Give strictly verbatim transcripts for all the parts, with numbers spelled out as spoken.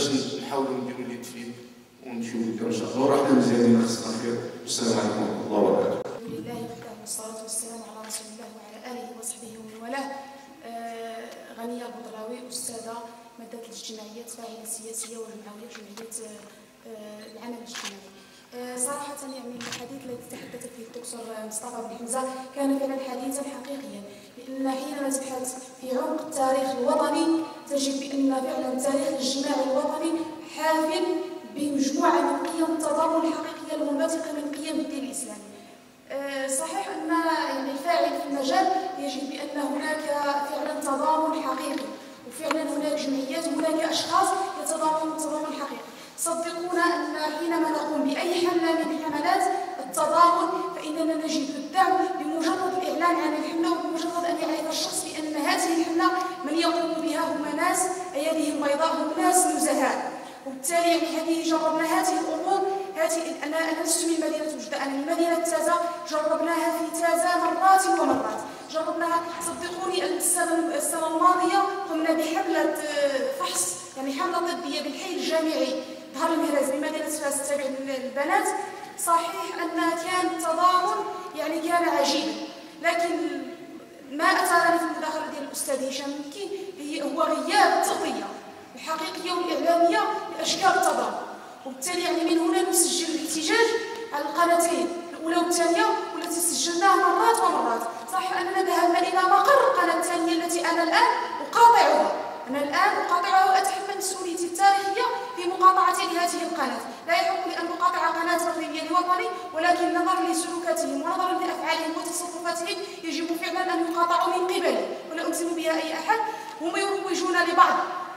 نحاولوا نديروا اللي تفيد ونمشيو ان شاء الله. ورحنا مزيانين خصنا خير. السلام عليكم ورحمه الله وبركاته. الحمد لله وحده والصلاه والسلام على رسول الله وعلى اله وصحبه ومن والاه. آه غنيه البدراوي، استاذه ماده الاجتماعيات، فاعله سياسيه والجمعويه جمعيه آه العمل الاجتماعي. آه صراحه يعني الحديث الذي تحدث فيه الدكتور مصطفى بن حمزه كان فعلا حديثا حقيقيا، لان حينما تبحث في عمق التاريخ الوطني تجد بان فعلا التاريخ الاجتماعي الوطني حافل بمجموعه من قيم التضامن الحقيقيه المنبثقه من قيم الدين الاسلامي. أه صحيح ان يعني الفاعل في المجال يجد بان هناك فعلا تضامن حقيقي، وفعلا هناك جمعيات وهناك اشخاص يتضامنون تضامن حقيقي. صدقونا ان حينما نقوم باي حمله من حملات التضامن فاننا نجد الدعم بمجرد الاعلان عن الحمله، وبمجرد ان يعرف الشخص بان هذه الحمله من يقوم بها هم ناس ايديهم بيضاء، هم ناس نزهاء. وبالتالي يعني هذه جربنا هذه الامور. هذه انا انا لست من مدينه وجده، انا من مدينه تازه. جربناها في تازه مرات ومرات، جربناها صدقوني. السنه السنه الماضيه قمنا بحمله فحص، يعني حمله طبيه بالحي الجامعي ظهر المهراز بمدينه فاس التابع للبنات. صحيح ان كان التضامن يعني كان عجيبا، لكن ما اثارني في المداخله ديال الاستاذ هشام مكي هو غياب التغطيه الحقيقيه والاعلاميه لاشكال التضامن. وبالتالي يعني من هنا نسجل الاحتجاج على القناتين الاولى والثانيه والتي سجلناها مرات ومرات. صحيح اننا ذهبنا الى مقر القناه الثانيه التي انا الان اقاطعها، انا الان اقاطعها واتحمل مسؤوليتي التاريخيه في مقاطعتي لهذه القناه. لا يحق لي ان اقاطع قناه مغربيه لوطني، ولكن نظرا لسلوكاتهم ونظرا لافعالهم وتصرفاتهم يجب فعلا ان يقاطعوا من قبلي، ولا الزم بها اي احد. هم يروجون لبعض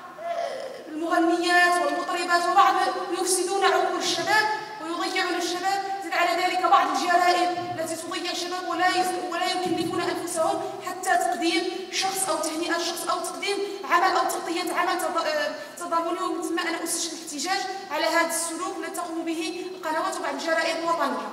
المغنيات والمطربات وبعض يفسدون عقول الشباب ويضيعون الشباب. زد على ذلك بعض الجرائم التي تضيع الشباب ولا ولا يكلفون انفسهم حتى تقديم شخص او تهنئه شخص او تقديم عمل او تغطيه عمل تضامني. ومن ثم انا اسجل الاحتجاج على هذا السلوك الذي تقوم به القنوات وبعض الجرائد الوطنيه.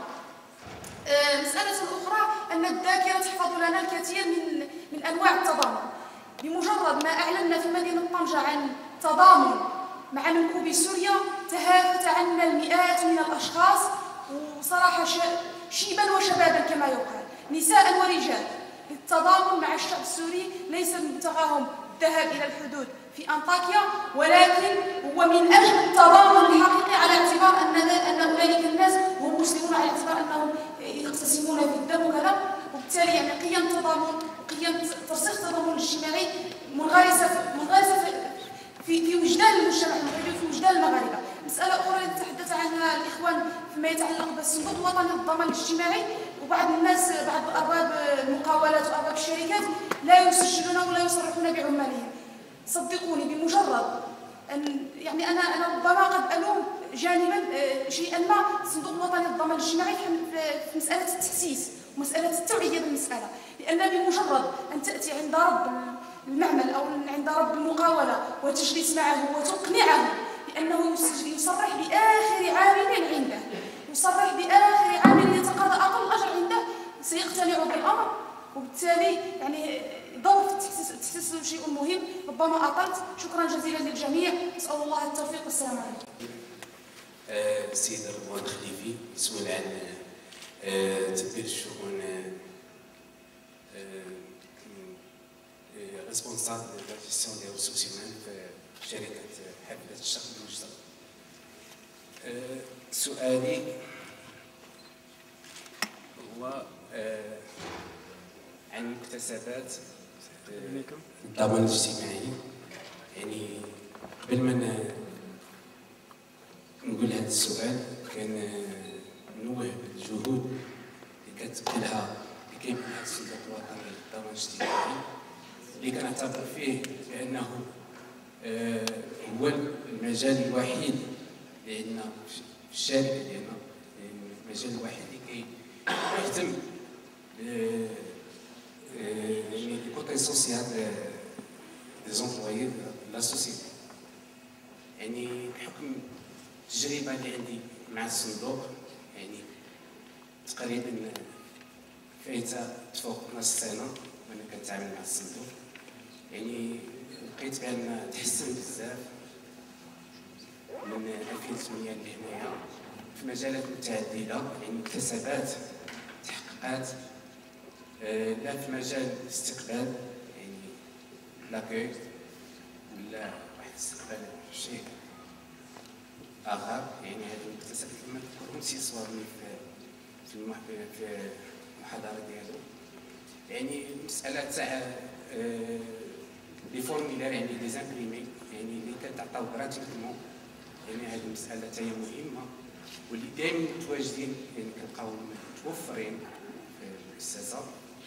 مساله اخرى ان الذاكره تحفظ لنا الكثير من من انواع التضامن. بمجرد ما اعلنا في مدينه طنجه عن تضامن مع منكوبي سوريا تهافت عنا المئات من الاشخاص، وصراحه شيبا وشبابا كما يقال، نساء ورجال، للتضامن مع الشعب السوري. ليس منتهاهم الذهاب الى الحدود في انطاكيا، ولكن هو من اجل التضامن الحقيقي على اعتبار ان ان اولئك الناس هم مسلمون، على اعتبار انهم يقتسمون في الدم وكذا. وبالتالي يعني قيم التضامن وقيم ترسيخ التضامن الاجتماعي منغرسه منغرسه في في وجدان المجتمع المغربي وفي وجدان المغاربه. مساله اخرى التي تحدث عنها الاخوان فيما يتعلق بالصندوق الوطني للضمان الاجتماعي، وبعض الناس بعض ارباب المقاولات وارباب الشركات لا يسجلون ولا يصرحون بعمالهم. صدقوني بمجرد ان يعني انا انا ربما قد الوم جانبا شيئا ما الصندوق الوطني للضمان الاجتماعي في مساله التاسيس ومساله التوعيه بالمساله، لان بمجرد ان تاتي عند رب المعمل او عند رب المقاوله وتجلس معه وتقنعه بانه يصرح باخر عامل عنده، يصرح باخر عامل يتقاضى اقل اجر عنده، سيقتنع بالامر. وبالتالي يعني دور في التحسيس شيء مهم. ربما اطلت، شكرا جزيلا للجميع، نسال الله التوفيق والسلام عليكم. السيد رضوان خليفي، مسؤول عن تدبير الشؤون، ريسبونسابل دو لا جيستيون ديال الريسورس هيومان في شركه حافله الشرق المشترك. سؤالي هو عن مكتسبات الضمان الاجتماعي. يعني قبل ما نقول هذا السؤال كان نوه بالجهود اللي كتبذلها اللي كيبذلها الصندوق الوطني للضمان الاجتماعي، اللي كنعتبر فيه بانه آه هو المجال الوحيد اللي عندنا في الشركه ديالنا، المجال الوحيد اللي كيهتم يعني الكوتي سوسيال دي زومبلويي دو لا سوسيتي. يعني بحكم التجربه اللي عندي مع الصندوق، يعني تقريبا فايته تفوق نص سنه وانا كنتعامل مع الصندوق. يعني لقيت بان تحسن بزاف من ألفين وثمانية لهنايا في مجالات متعدده، يعني اكتسابات تحقيقات، لا في مجال الاستقبال يعني لاكوي ولا واحد الاستقبال شيء اخر. يعني هذه المكتسبات كما كنت صورني في في المحاضره ديالو، يعني المساله تاع لي فورميلار يعني لي زامبريمي يعني اللي كتعطاو غراتيفمون، يعني هذه المساله حتى هي مهمه واللي دائما متواجدين، يعني كنلقاوهم متوفرين في المؤسسه.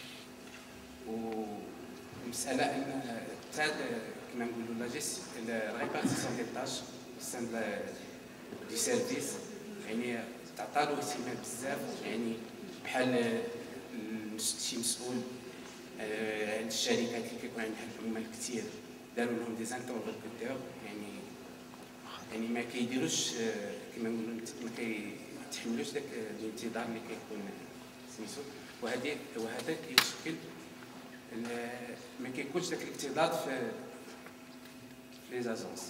والمساله ان حتى كما نقولوا لا جيستيون لا ريبارتيسيون دي طاش سان دي سيرفيس، يعني تعطى له اهتمام بزاف، يعني بحال شي مسؤول عند الشركات اللي كيكون عندها العمال كثير داروا لهم دي زانترفيتور، يعني يعني ما كيديروش كما نقولوا ما كيتحملوش داك الانتظار اللي كيكون سميتو، وهذه وهذا كيشكل ما كيكونش داك الاكتظاظ في في لي زاجونس.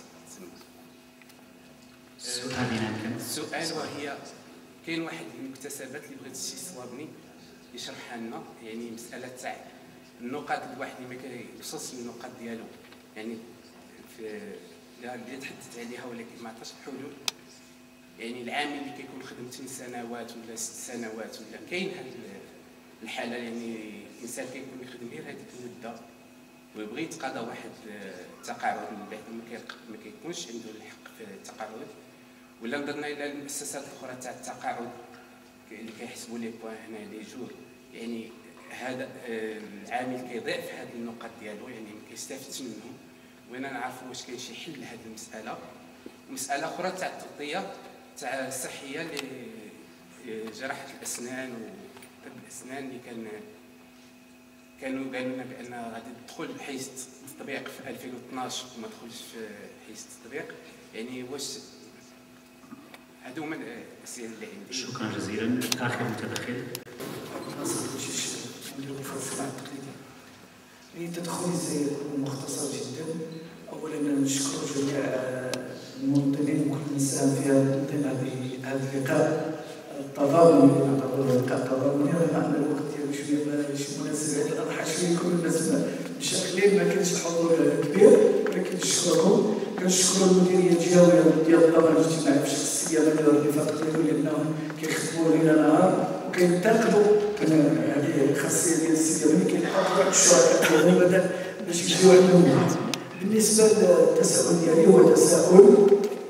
السؤال وهي كاين واحد المكتسبات اللي بغيت السي صوابني يشرحها لنا، يعني مساله تاع النقاط الواحد اللي ما كيوصلش للنقاط ديالو، يعني في اللي تحدثت عليها ولكن ما عطاش الحلول. يعني العامل اللي كيكون خدم ثمان سنوات ولا ست سنوات ولا كاين هذه الحاله، يعني الانسان كيكون يخدم غير هذيك المده ويبغي يتقاضى واحد التقاعد من بعد ما كيكونش عنده الحق في التقاعد. ولا نظرنا الى المؤسسات الاخرى تاع التقاعد اللي كيحسبوا لي بوان هنا لي جور، يعني هذا العامل كيضيع في هذه النقط ديالو، يعني ما كيستافدش منهم. بغينا نعرفوا واش كاين شي حل لهذه المساله. ومساله اخرى تاع التغطيه تاع الصحيه لجراحه الاسنان وطب الاسنان اللي كان كانوا قالوا لنا بان غادي تدخل حيز التطبيق في ألفين واثناش وما دخلش في حيز التطبيق، يعني واش هادو هما الاسئله اللي عندي. شكرا جزيلا. اخر متدخل. لتدخل سيكون مختصر جدا. اولا نشكر جميع المنظمين وكل من ساهم في هذا اللقاء التضامني، نعتبره لقاء تضامني رغم ان الوقت ديالو شويه ماشي مناسب عيد الاضحى، شويه كل الناس مشاغلين ما كانش الحضور كبير، ولكن نشكرهم. كنشكروا المديريه الجهويه ديال الضمان الاجتماعي بشخصيه من الرفاق ديالو لانهم كيخدموا ليل نهار وكينتقدوا هذه خاصيه ديال السيده ملي كيلحقوا واحد الشركاء ديالهم بدل باش يجيو عندهم. بالنسبه للتساؤل ديالي هو تساؤل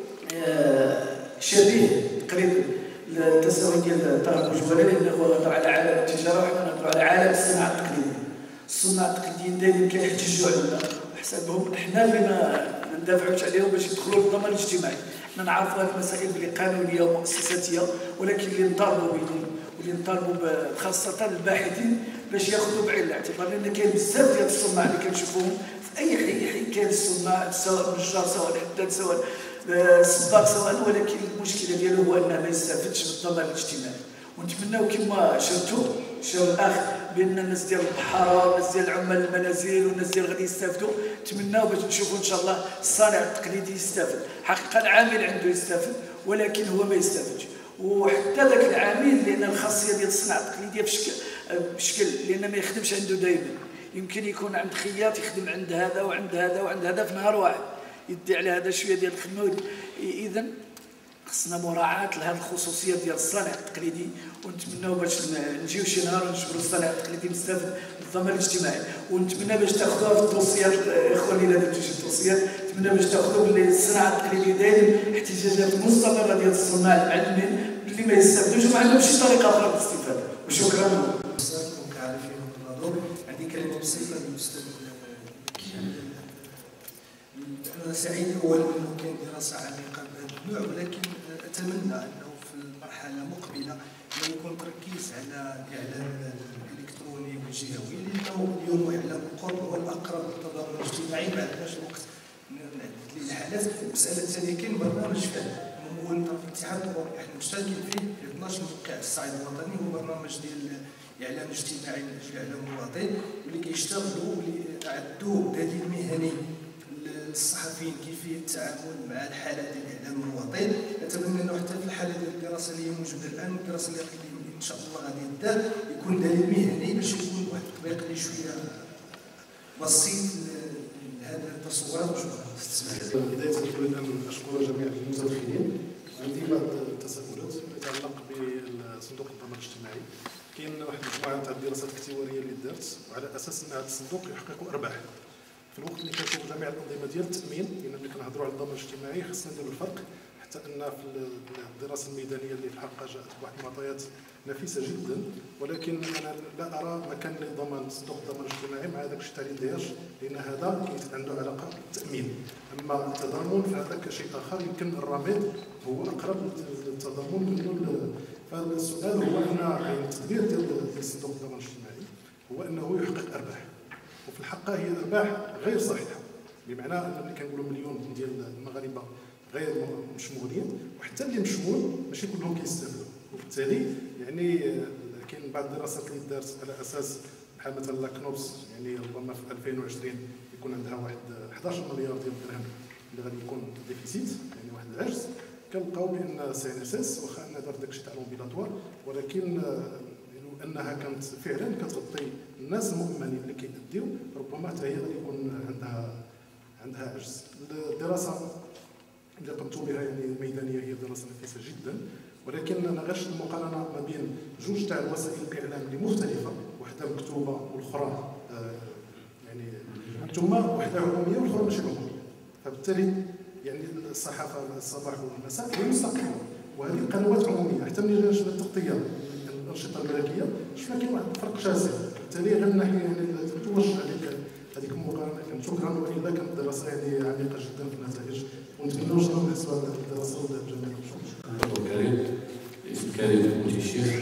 شبيه تقريبا التساؤل ديال طارق جواله، لانه هضر على عالم التجاره وحنا نهضروا على عالم الصناعه التقليديه. الصناع التقليديين دائما كيحتجوا علينا وحسابهم حنا اللي ما ندافعوش عليهم باش يدخلوا للضمان الاجتماعي. حنا نعرفوا هذه المسائل بلي قانونيه ومؤسساتيه، ولكن اللي نطالبوا بهم واللي نطالبوا خاصه الباحثين باش ياخذوا بعين الاعتبار، لان كاين بزاف ديال الصناع اللي كنشوفوهم في اي حي حي كاين الصناع سواء نجار سواء حداد سواء سباق سواء، ولكن المشكله ديالو هو انه ما يستافدش من الضمان الاجتماعي. ونتمناو كما شرتوا شر الاخ بان الناس ديال البحاره والناس ديال عمال المنازل والناس ديال غادي يستافدوا، نتمناو باش نشوفوا ان شاء الله الصانع التقليدي يستافد. حقيقه العامل عنده يستافد ولكن هو ما يستافدش، وحتى ذاك العامل لان الخاصيه ديال الصناعه التقليديه بشكل بشكل لان ما يخدمش عنده دائما. يمكن يكون عند خياط يخدم عند هذا وعند هذا وعند هذا في نهار واحد، يدي على هذا شويه ديال الخدمه. اذا خصنا مراعاه لهذه الخصوصيه ديال الصانع التقليدي، ونتمناو باش نجيو شي نهار ونجبروا الصانع التقليدي مستافد بالضمان الاجتماعي. ونتمنى باش تاخذوها في التوصيات اخواني اللي درتوا شي توصيات، نتمنى باش تاخذوا باللي الصناعه التقليديه دايما احتجاجات مستمره ديال الصناع المعلمين باللي ما يستافدوش وما عندهمش شي طريقه اخرى للاستفاده. وشكرا. كعارفين النظر هذه كلمه بسيطه للاستاذ. انا سعيد اولا انه كاين دراسه عميقه بهذا النوع، ولكن اتمنى انه في المرحله المقبله انه يكون تركيز على الاعلام الالكتروني والجهوي، لانه اليوم اعلام القرب هو الاقرب للتضامن الاجتماعي. ما عندناش الوقت نعدد الحالات. المساله الثانيه كاين برنامج فعلا ممول طرف الاتحاد الاوروبي احنا مشتركين فيه في اثناش موقع الصعيد الوطني، هو برنامج ديال الاعلام الاجتماعي من اجل اعلام المواطن، واللي كيشتغلوا واللي اعدوه دليل مهني للصحفيين كيفيه التعامل مع الحاله ديال اعلام المواطن. اتمنى انه حتى في الحاله ديال الدراسه اللي هي موجوده الان، الدراسه اللي ان شاء الله غادي يدار يكون دليل مهني باش يكون واحد التطبيق اللي شويه بسيط لهذه التصورات. وشكرا. بدايه اريد ان اشكر جميع المتدخلين. عندي بعض التساؤلات تتعلق بصندوق الضمان الاجتماعي. كاين واحد المجموعه تاع الدراسات الاختباريه اللي دارت وعلى اساس ان هذا الصندوق يحقق ارباح. في الوقت اللي كنشوفوا جميع الانظمه ديال التامين، لان ملي كنهضروا على الضمان الاجتماعي خصنا نديروا الفرق، حتى ان في الدراسه الميدانيه اللي في الحقيقه جاءت بواحد المعطيات نفيسه جدا، ولكن انا لا ارى مكان لضمان صندوق الضمان الاجتماعي مع هذاك الشيء تاع الاندهاش، لان هذا عنده علاقه بالتامين. اما التضامن فهذاك شيء اخر، يمكن الرميد هو اقرب للتضامن منه. فالسؤال هو ان يعني التدبير ديال صندوق الضمان الاجتماعي هو انه يحقق ارباح، وفي الحقيقه هي ارباح غير صحيحه، بمعنى ان ملي كنقولوا مليون ديال المغاربه غير مشمولين، وحتى اللي مشمول ماشي كلهم كيستافدوا، وبالتالي يعني كاين بعض الدراسات اللي دارت على اساس بحال مثلا لاكنوبس، يعني ربما في ألفين وعشرين يكون عندها واحد أحد عشر مليار ديال الدرهم اللي غادي يكون ديفيسيت، يعني واحد العجز. كنلقاو بان سي ان اس اس واخا انها دارت داكشي تاع لومبيلاتوار، ولكن انها كانت فعلا كتغطي الناس المؤمنين اللي كيأديو، ربما حتى هي غادي يكون عندها عندها عجز. الدراسه اللي قمتوا بها يعني الميدانيه هي دراسه نفيسه جدا، ولكن انا غير المقارنه ما بين جوج تاع وسائل الاعلام اللي مختلفه، وحده مكتوبه والاخرى آه يعني ثم وحده عموميه والاخرى ماشي عموميه، فبالتالي يعني الصحافه الصباح والمساء هي مستقله، وهذه القنوات عموميه. حتى ملي شفنا التغطيه الانشطه الملكيه شفنا كاين واحد الفرق شاسع، بالتالي غير من ناحيه يعني توجه هذيك هذيك المقارنه. شكرا، والا كانت الدراسه يعني عميقه جدا في النتائج، ونتمنوا ان شاء الله بالنسبه لهذه الدراسه ولا بجميع الشكر. كريم اسم كريم مولي الشيخ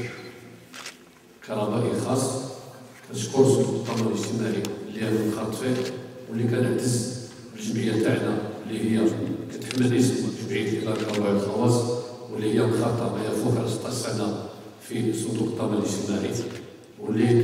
كرامه خاص، كنشكر صندوق الضمان الاجتماعي اللي انا انخرطت فيه واللي كنعتز بالجمعيه تاعنا اللي هي كتحمل اسم جمعيه الاداره الكرويه والخواص، واللي هي انخرطه ما يفوق على ستة عشر سنه في صندوق الضمان الاجتماعي، واللي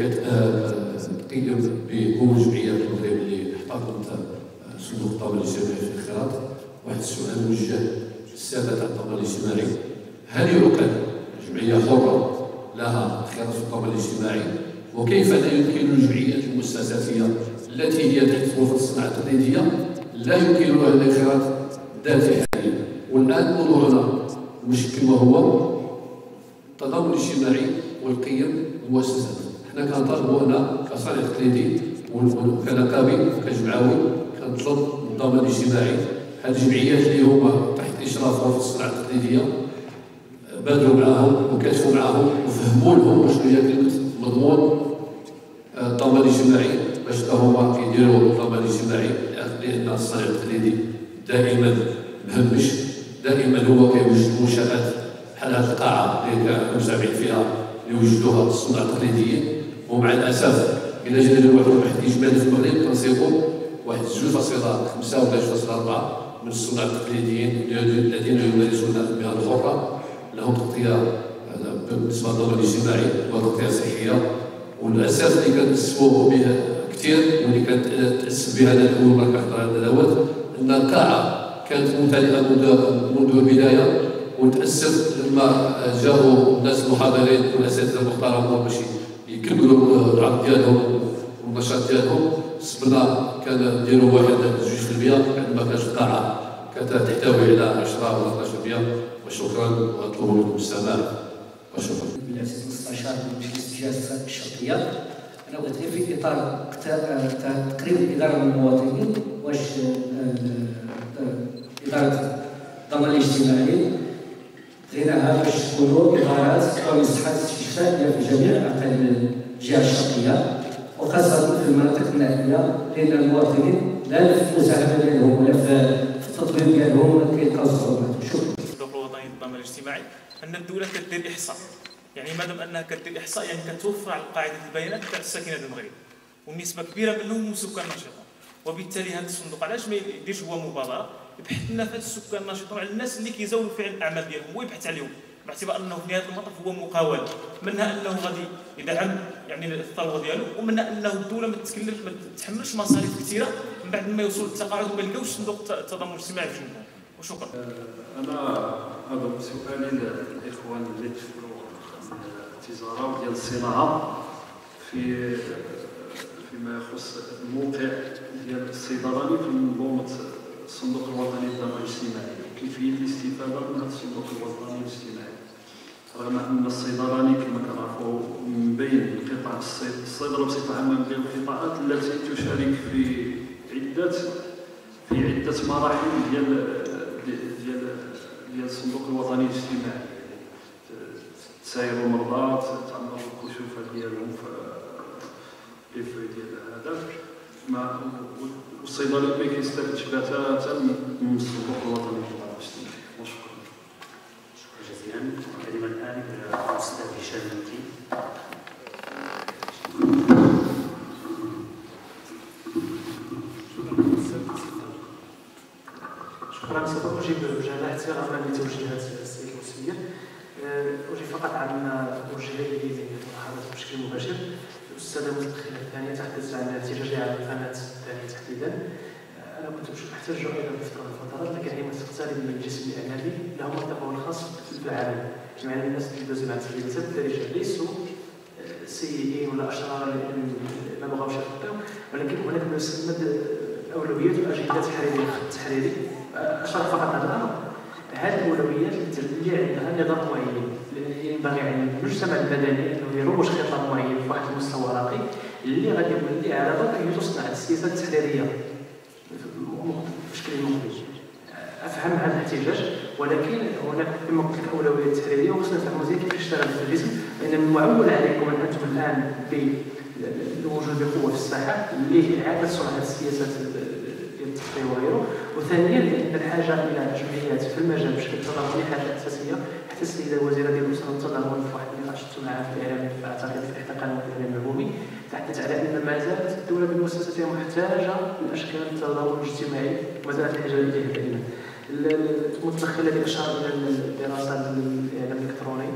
كتقيم بأول جمعيه في المغرب اللي احتضنت صندوق الضمان الاجتماعي في الانخراط. واحد السؤال موجه للساده تاع الضمان الاجتماعي: هل يعقل جمعيه حره لها انخراط في الضمان الاجتماعي؟ وكيف لا يمكن للجمعيات المؤسساتيه التي هي تحت وفق الصناعه التقليديه لا يمكن لها الانخراط ذاتي حاليا؟ والان موضوعنا المشكل وهو التضامن الاجتماعي والقيم المؤسسات. حنا كنطالبوا ان كصانع تقليدي وكنقابي وكجمعوي كنطلب الضمان الاجتماعي هذه الجمعيات اللي هما تحت اشراف وفق الصناعه التقليديه بادروا معاهم وكاتفوا معاهم وفهموا لهم شنو هي كلمه مضمون الضمان الاجتماعي باش هما كيديروا الضمان الاجتماعي، لان الصانع التقليدي دائما مهمش، دائما هو كيوجد منشات بحال هذه القاعه اللي مسامعين فيها اللي وجدوها الصناع التقليديين، ومع الاسف الا جينا نديروا واحد البحث اجمالي في المغرب كنصيبوا واحد جوج فاصلة خمسة ولا جوج فاصلة أربعة من الصناع التقليديين الذين يمارسون المهن الحره لهم تغطيه بالنسبه للضمان الاجتماعي وتغطيه صحيه، والاساس اللي كنتسفوا به كثير واللي كنتاسف به انا اول مره كنحضر هذا الندوات ان القاعه كانت ممتلئه منذ البدايه، ونتاسف لما جاءوا الناس المحاضرين والاساتذه المحترمون باش يكملوا العرض ديالهم والنشاط ديالهم، صبرنا كان نديروا واحد جوج في المية عندما كانت القاعه كتحتوي على عشرة ولا اثناش في المية. وشكرا واطلب منكم السماع وشكرا. بالعزيز المستشار بمجلس الجهات الشرطيه، انا بغيت غير في اطار تقريب الاداره من المواطنين، واش اداره الضمان الاجتماعي بغيناها باش تكونوا ادارات او مساحات استشفائيه في جميع اقاليم الجهه الشرقيه وخاصه في المناطق النائيه، لان المواطنين لا في المساهمه ديالهم ولا في التطبيق ديالهم كيلقاو صعوبات. شكرا. الصندوق الوطني للضمان الاجتماعي ان الدوله كدير احصاء، يعني مادام انها كدير احصاء يعني كتوفر على قاعده البيانات تاع الساكنه المغرب، والنسبه كبيره منهم سكان نشطون، وبالتالي هذا الصندوق علاش ما يديرش هو مبادره يبحث لنا في هذا السكان النشطون على الناس اللي كيزاولوا فعلا الاعمال ديالهم ويبحث عليهم، باعتبار انه في نهايه المطاف هو مقاول، منها انه غادي يدعم يعني الثروه ديالو، ومنها انه الدوله ما تتكلف ما تتحملش مصاريف كثيره من بعد ما يوصلوا للتقاعد وما يلقاوش صندوق التضامن الاجتماعي في جنبهم. وشكرا. انا هذا سؤالي للاخوان اللي تفكروا التجاره ديال الصناعه في فيما يخص الموقع ديال الصيدلاني في منظومه الصندوق الوطني للضمان الاجتماعي وكيفيه الاستفاده من هذا الصندوق الوطني الاجتماعي. رغم ان الصيدلاني كما كنعرفوا من بين قطاع الصيدله بصفه عامه من بين القطاعات التي تشارك في عده في عده مراحل ديال ديال ديال الصندوق الوطني الاجتماعي. تساير المرضى، تعمر الكشوفه ديالهم في في ديال هذا مع والصيدلي ما كيستافدش بتاتا من الصندوق الوطني للاجتماعي. وشكرا. شكرا جزيلا. الكلمه الان للاستاذ هشام المكي. شكرا. سوف اجيب بجلاله احتراما لتوجيهات السيد المسير. اجيب فقط عن توجيه اليه هذا بشكل مباشر. الاستاذه المتدخله الثانيه تحدثت عن احتجاجها على القناه الثانيه تحديدا. انا كنت احتج ايضا في فتره من الفترات، لكن هي تقترب من الجسم الاعلامي له مرتبه الخاص في العالم. جميع الناس اللي دوزوا مع التلفزيون الدارجه ليسوا سيئين ولا اشرار ما بغاوش يخطئوا، ولكن هناك ما يسمى اولويات واجندات تحريريه تحريري. اشرح فقط على الامر. هذه الاولويات اللي عندها نظام معين، ينبغي على المجتمع المدني انه يروج خطاب معين في واحد المستوى راقي اللي غادي يولي على ضوء تصنع السياسات التحريريه بشكل مخرج. افهم هذا الاحتجاج، ولكن هناك كما قلت لك اولويات تحريريه وخصنا نفهموا زين كيف يشتغل التلفزيون، لان المعول عليكم انتم الان بالوجود بقوه في الساحه لاعاده صنع السياسات ديال التحرير وغيره. وثانيا لان الحاجه الى جمعيات في المجال بشكل تضامني حاجه اساسيه. حتى السيده الوزيره ديال الاسره والتضامن في واحد النقاش شفتو معها في الاعلام اعتقد في احدى قنوات الاعلام العمومي تحدث على ان ما زالت الدوله بمؤسساتها محتاجه لاشكال التضامن الاجتماعي وما زالت الحاجه اليه دائما. المتدخله اللي اشار الى الدراسه الاعلام الالكتروني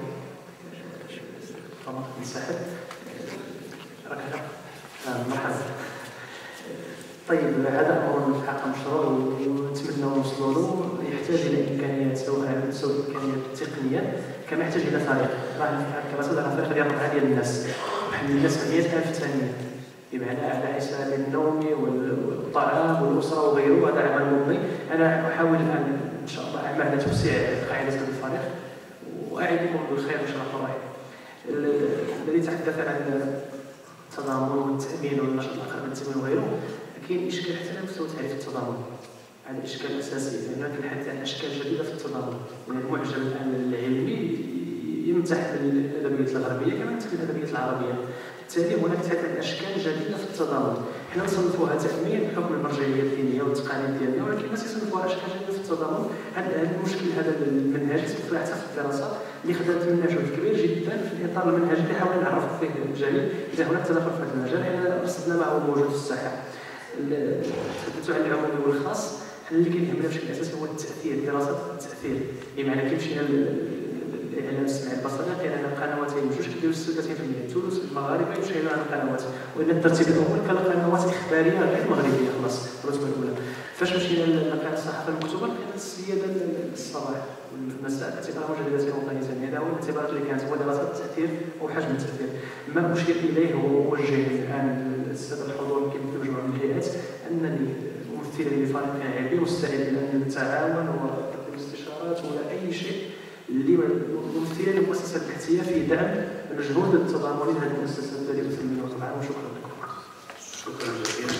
طبعا نسحب راك هنا مرحبا. طيب هذا امر في حق مشروع ونتمنى نوصلوا له. يحتاج الى امكانيات سواء سواء امكانيات تقنيه كما يحتاج الى فريق. راه كما راه فريق ديال الربعه ديال الناس وحنا الناس مئة ألف ثانيه بمعنى على حساب النوم والطعام والاسره وغيره. هذا عمل مضني. انا احاول الان ان شاء الله اعمل على توسيع قاعده هذا الفريق واعدكم بالخير ان شاء الله. الذي تحدث عن التضامن والتامين والنشاط الاخر من التامين وغيره، كاين اشكال حتى على مستوى تعريف التضامن. هذا اشكال اساسي لان هناك الحديث عن اشكال جديده في التضامن. يعني المعجم الان العلمي يمتح الادبيات الغربيه كما يمتح الادبيات العربيه. بالتالي هناك تحدث عن اشكال جديده في التضامن. حنا نصنفوها تامين بحكم المرجعيه الدينيه والتقاليد ديالنا، ولكن الناس يصنفوها اشكال جديده في التضامن. هذا المشكل هذا المنهج تدخل حتى في الدراسه اللي خدمت منه جهد كبير جدا في الاطار المنهجي اللي حاولنا نعرفوا فيه الجميع اذا هناك تدخل في هذا المجال. حنا رصدنا ما هو موجود في الساحه. تحدثوا عن العمومي والخاص. حنا اللي كيهمنا بشكل اساسي هو التاثير، دراسه التاثير. بمعنى كي مشينا الاعلام السمعي البصري كاين عندنا قنواتين جوج كيديروا ثلاثين بالمئة، تونس المغاربه يمشيو على القنوات، وان الترتيب الاول كان قنوات اخباريه غير مغربيه خلاص الرتبه الاولى. فاش مشينا للقناه الصحافه المكتوبه كانت السياده الصباح والمساء باعتبارها مجلدات وطنيه ثانيه. هذا هو الاعتبارات اللي كانت، هو دراسه التاثير وحجم التاثير. ما اشير اليه هو موجه الان الساده الحضور كما مجموعه من الهيئات انني ممثل لفريق علمي مستعد لان نتعاون ونقدم استشارات ولا اي شيء اللي ممثله للمؤسسه البحثيه في دعم الجهود التضامنيه لهذه المؤسسه التي تسميها طبعا. وشكرا لكم. شكرا جزيلا.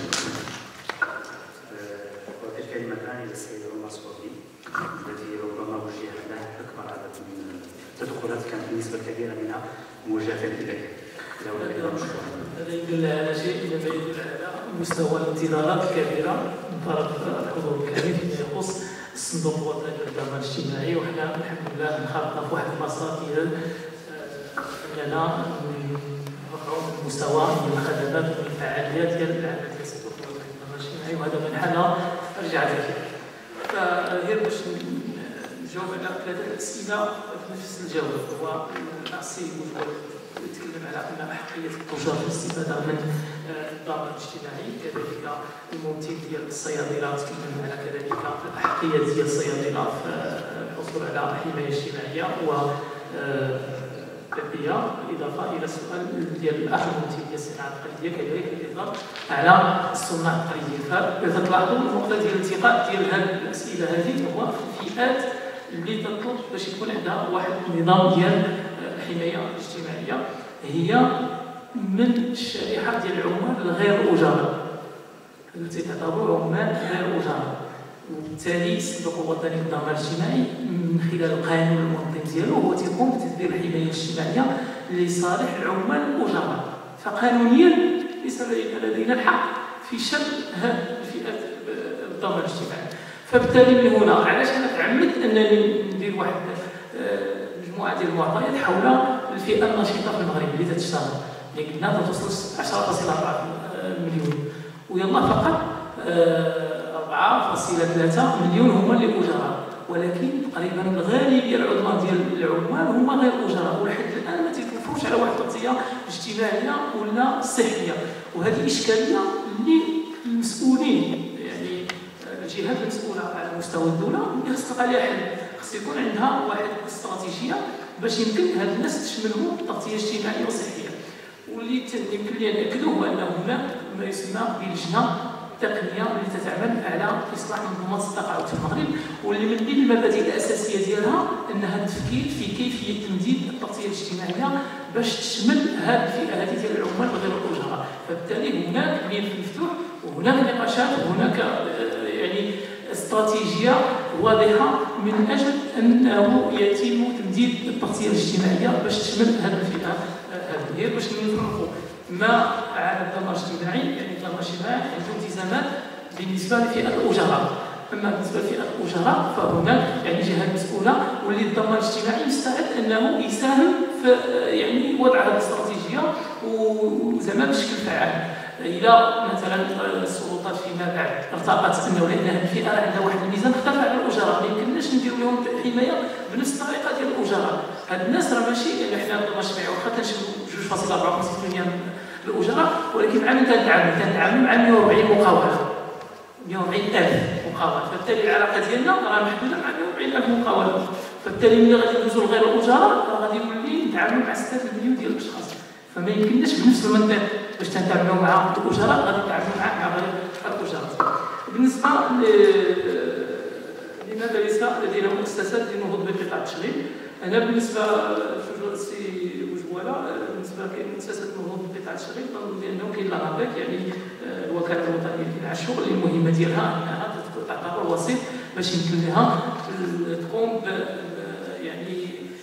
وهذه الكلمه الان للسيد عمر صوفي الذي ربما وجه له اكبر عدد من التدخلات كانت نسبه كبيره منها موجهه اليه. هذا يدل على شيء مما يدل على مستوى الانتظارات الكبيره من طرف الحضور الكريم فيما يخص الصندوق الوطني للضمان الاجتماعي. وحنا الحمد لله انخرطنا في واحد المسار ديال اننا نرفعوا المستوى من الخدمات والفعاليات ديال العمل ديال الصندوق الوطني للضمان الاجتماعي. وهذا منحنى ارجع ذلك. فغير باش نجاوب على ثلاثه الاسئله في نفس الجواب. هو السيد يتكلم على ان احقيه التجار في الاستفاده من الضمان الاجتماعي. كذلك الممثل ديال الصيادله تكلم على كذلك الاحقيه ديال الصيادله في الحصول تدور على حمايه اجتماعيه و بيئيه، بالاضافه الى السؤال ديال الاخ الممثل ديال الصناعه التقليديه كذلك بالاضافه على الصناع التقليديين. فاذا تلاحظوا النقطه ديال الالتقاء ديال هذه الاسئله هذه هو في الفئات اللي تطلب باش يكون عندها واحد النظام ديال الحمايه الاجتماعيه، هي من الشريحه ديال العمال غير الاجراء التي تعتبر عمال غير اجراء. وبالتالي الصندوق الوطني للضمان الاجتماعي من خلال القانون المنظم ديالو هو تيقوم بتدبير الحمايه الاجتماعيه لصالح العمال الاجراء. فقانونيا ليس لدينا الحق في شل هذه الفئات الضمان الاجتماعي. فبالتالي من هنا علاش انا تعمدت انني ندير واحد مجموعه ديال المعطيات حول الفئه النشيطه في المغرب اللي تشتغل، اللي قلنا توصل عشرة فاصلة أربعة مليون، ويلا فقط أربعة فاصلة ثلاثة مليون هما اللي اجراء، ولكن تقريبا الغالبيه العظمى ديال العمال هما غير اجراء، ولحد الان ما تيتوفروش على واحد التغطيه اجتماعيه ولا صحيه. وهذه اشكاليه اللي المسؤولين يعني الجهات المسؤوله على مستوى الدوله اللي خص تلقى لها حل، خص يكون عندها واحد الاستراتيجيه باش يمكن هاد الناس تشملهم تغطيه اجتماعيه وصحيه. واللي يمكن لي ناكدوا هو ان هناك ما يسمى بلجنه تقنيه اللي تتعمل على اصلاح منظومات التقاعد في المغرب، واللي من بين المبادئ الاساسيه ديالها انها التفكير في كيفيه تمديد التغطيه الاجتماعيه باش تشمل هذه الفئه هذه ديال العمال غير الاجراء. فبالتالي هناك ملف مفتوح وهناك نقاشات وهناك يعني استراتيجيه واضحه من اجل انه يتم تمديد التغطيه الاجتماعيه باش تشمل هذه الفئه هذه، باش نفرقوا ما على الضمان الاجتماعي. يعني الضمان الاجتماعي عنده التزامات بالنسبه لفئه الاجراء، اما بالنسبه لفئه الاجراء فهناك يعني جهات مسؤوله واللي الضمان الاجتماعي مستعد انه يساهم في يعني وضع هذه الاستراتيجيه وزعما بشكل فعال. الى مثلا السلطات فيما بعد ارتقت انه لان هذه الفئه راه عندها واحد الميزان مختلف على الاجراء، ما يمكنناش نديروا لهم حمايه بنفس الطريقه ديال الاجراء. هاد الناس راه ماشي يعني حنا الضمان الاجتماعي واخا تنشوفوا جوج فاصلة أربعة وخمسين بالمئة الاجراء، ولكن مع من كنتعامل كنتعامل مع مئة وأربعين مقاول مئة وأربعين ألف مقاول، فبالتالي العلاقه ديالنا راه محدوده مع مئة وأربعين ألف مقاول. فبالتالي ملي غادي ندوزو لغير الاجراء راه غادي يولي نتعاملوا مع ستة مليون ديال الاشخاص، فما يمكنناش بنفس المنطق باش تنتعاملوا مع الاجراء غادي نتعاملوا مع مع غير الاجراء. بالنسبه لماذا ليس لدينا مؤسسات للنهوض بقطاع التشغيل؟ انا بالنسبه للسي بوجواله بالنسبه لمؤسسه النهوض بقطاع التشغيل نظن بانه كاين لابيك يعني الوكاله الوطنيه للبناء الشغل اللي المهمه ديالها انها تعتبر وسيط باش يمكن لها تقوم ب يعني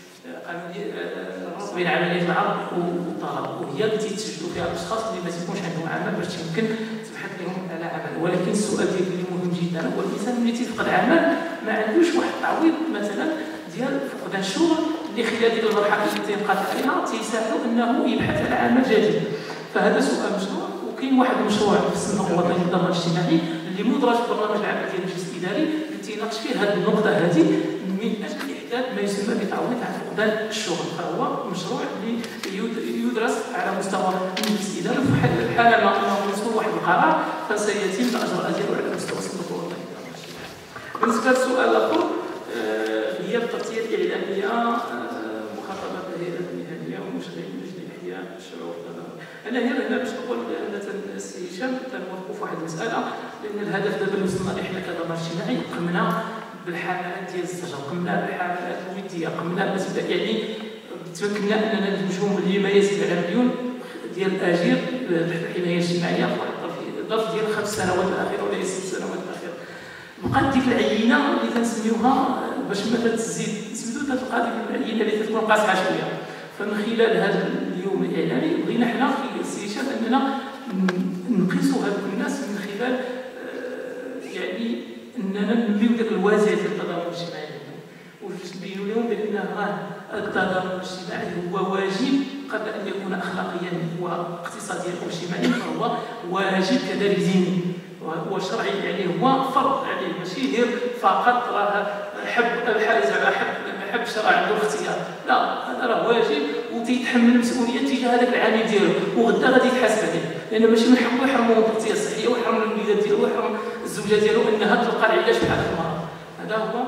الربط بين عمليه العرض والطلب، وهي اللي تيتسجلوا فيها الاشخاص اللي ما تيكونش عندهم عمل باش يمكن تبحث لهم على عمل. ولكن السؤال ديالي اللي مهم جدا هو الانسان ملي تيفقد عمل ما عندوش واحد التعويض مثلا ديال فقدان الشغل اللي خلال ديك المرحله اللي تينقطع عليها تيساعدوا انه يبحث على عمل جديد. فهذا سؤال مشروع، وكاين واحد المشروع في الصندوق الوطني للضمان الاجتماعي اللي مدرج في برنامج العمل ديال المجلس الاداري اللي تيناقش فيه هذه النقطه هذه من اجل احداث ما يسمى بتعويض عن فقدان الشغل. فهو مشروع اللي يدرس على مستوى المجلس الاداري، وفي حال ما نوصلوا واحد القرار فسيتم الاجراءات ديالو على مستوى الصندوق الوطني للضمان الاجتماعي. بالنسبه للسؤال الاخر هي التغطيه الاعلاميه مخاطبات الهيئات المهنيه ومشغلين لجنه احياء الشعور التضامني. انا هنا باش نقول ان السي هشام تنوقفوا في واحد المساله، لان الهدف دابا اللي وصلنا ليه حنا كضمان اجتماعي قمنا بالحملات ديال الزجر، قمنا بالحملات الوديه، قمنا يعني تمكنا اننا ندمجهم اللي ما يزيد على مليون ديال الاجير تحت الحمايه الاجتماعيه في الظرف ديال الخمس سنوات الاخيره ولا ست سنوات الاخيره. بقات ديك العينه اللي تنسميوها باش ما تزيد سميتو تلقى ديك العينه اللي تكون قاصحه شويه. فمن خلال هذا اليوم الاعلامي بغينا حنا في السي هشام اننا نقيسوا هذوك الناس من خلال يعني اننا نبيو داك الوازع ديال التضامن الاجتماعي ونبينوا لهم بان راه التضامن الاجتماعي هو واجب قبل ان يكون اخلاقيا واقتصاديا واجتماعيا، فهو واجب كذلك ديني وشرعي، يعني هو فرض عليه ماشي غير فقط راه حب الحائز على حب ما حبش راه عنده اختيار، لا هذا راه واجب وتيتحمل المسؤوليه تجاه هذاك العامل ديالو وغدا غادي يتحاسب عليه، لان ماشي من حقه يحرموا من التغطيه الصحيه ويحرم الوليدات ديالو ويحرم الزوجه ديالو انها تلقى العلاج في هذا المرض. هذا هو يعني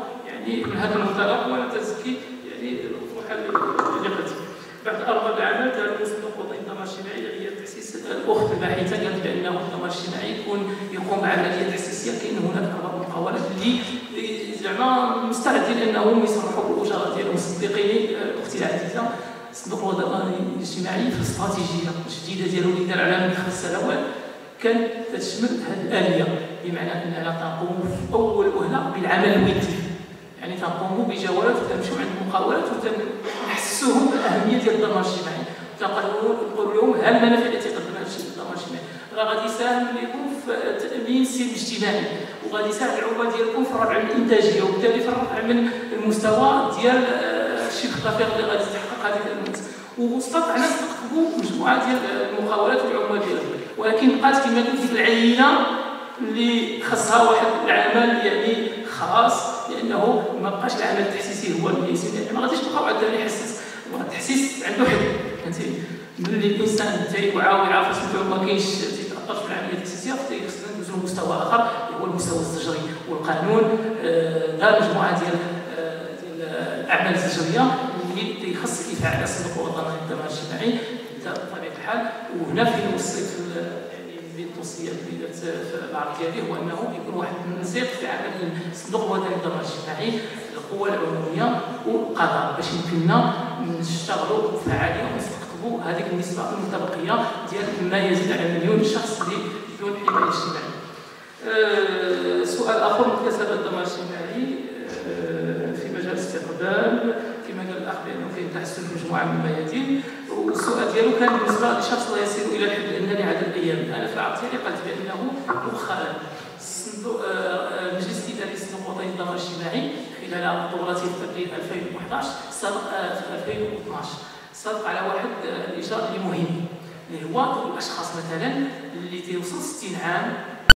يعني من هذا المنطلق وانا تزكي يعني الاطروحه اللي قلت. بعد اربع عامات هذا صندوق وطني للضمان الاجتماعي هي تاسيس الاخت الباحثه قالت بانه الضمان الاجتماعي يكون يقوم بعمليه تحسيسيه كاين هناك بعض المقاولات اللي زعما مستعدين انهم يصرحوا بالاجراءات ديالهم. صدقيني اختي العزيزه صندوق الوطني الاجتماعي في الاستراتيجيه الجديده ديالو اللي دار على خمس سنوات كانت تشمل هذه الاليه، بمعنى اننا تنقوم في اول وهله بالعمل الودي، يعني تنقوموا بجولات وتمشيو عند المقاولات وتنحسوهم بالاهميه ديال الضمان الاجتماعي، تنقولوا لهم ها المنافع التي تقدمها الضمان الاجتماعي، راه غادي يساهم لكم في تامين السلم الاجتماعي وغادي يساعد العمال ديالكم في الرفع من الانتاجيه وبالتالي في الرفع من المستوى ديال الشبه التفاق اللي غادي تحقق هذه المنتج. واستطعنا نستقطبوا مجموعه ديال المقاولات والعمال ديالهم، ولكن بقات كما قلت ديك العينه اللي خاصها واحد العمل يعني خاص، لانه ما بقاش العمل التحسيسي هو اللي يسير، يعني ما غاديش تلقاو عاد اللي يحسس، التحسيس عنده حد فهمتي، ملي الانسان تيوعى ويعرف اسمو ما كاينش تيتاثر في العمليه التحسيسيه خصنا ندوزو لمستوى اخر اللي هو المستوى الزجري، والقانون دار مجموعه ديال ديال الاعمال الزجريه اللي تيخص الدفاع على الصندوق الوطني للضمان الاجتماعي بطبيعه الحال. وهنا فين وصلت التوصيه اللي درت في العرض ديالي هو انه يكون واحد التنسيق في عمل الصندوق الوطني للضمان الاجتماعي، القوى العموميه والقضاء باش يمكننا نشتغلوا بفعاليه ونستقطبوا هذيك النسبه المتبقيه ديال ما يزيد على مليون شخص اللي بدون حمايه اجتماعيه. أه سؤال اخر مكتسب الضمان الاجتماعي أه في مجال الاستقبال كما قال الاخ بانه كاين تحسن في مجموعه من الميادين، والسؤال ديالو كان بالنسبه لشخص لا يصل الى الحد الادنى لعدد الايام. انا في العرض ديالي قلت بانه مؤخرا المجلس الاداري للصندوق الوطني للضمان الاجتماعي خلال دورته في ابريل ألفين وأحد عشر صدق في ألفين واثناش صدق على واحد الاجراء اللي مهم اللي هو الاشخاص مثلا اللي تيوصل ستين عام